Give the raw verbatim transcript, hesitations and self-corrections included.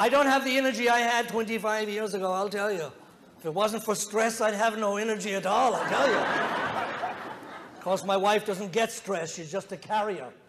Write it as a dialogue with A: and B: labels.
A: I don't have the energy I had twenty-five years ago, I'll tell you. If it wasn't for stress, I'd have no energy at all, I'll tell you. Of course, my wife doesn't get stress, she's just a carrier.